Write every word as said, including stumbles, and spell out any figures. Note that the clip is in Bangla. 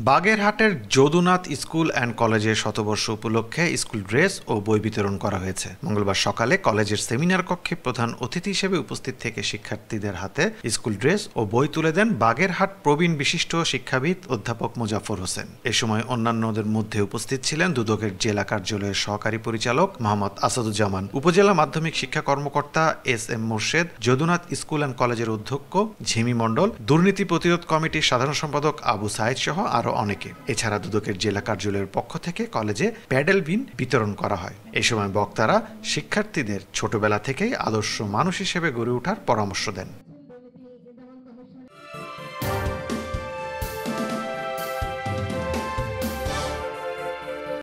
বাগেরহাটের যদুনাথ স্কুল অ্যান্ড কলেজের শতবর্ষ উপলক্ষে স্কুল ড্রেস ও বই বিতরণ করা হয়েছে। মঙ্গলবার সকালে কলেজের সেমিনার কক্ষে প্রধান অতিথি হিসেবে উপস্থিত থেকে শিক্ষার্থীদের হাতে স্কুল ড্রেস ও বই তুলে দেন বাগেরহাট প্রবীণ বিশিষ্ট শিক্ষাবিদ অধ্যাপক মোজাফফর হোসেন। এ সময় অন্যান্যদের মধ্যে উপস্থিত ছিলেন দুদকের জেলা কার্যালয়ের সহকারী পরিচালক মোহাম্মদ আসাদুজ্জামান, উপজেলা মাধ্যমিক শিক্ষা কর্মকর্তা S M Morshed, Jadunath school and কলেজের অধ্যক্ষ ঝিমি মণ্ডল, দুর্নীতি প্রতিরোধ কমিটির সাধারণ সম্পাদক আবু সাইদ সহ আরো অনেকে। এছাড়া দুদকের জেলা কার্যালয়ের পক্ষ থেকে কলেজে প্যাডেল বিন বিতরণ করা হয়। এই সময় বক্তারা শিক্ষার্থীদের ছোটবেলা থেকেই আদর্শ মানুষ হিসেবে গড়ে ওঠার পরামর্শ দেন।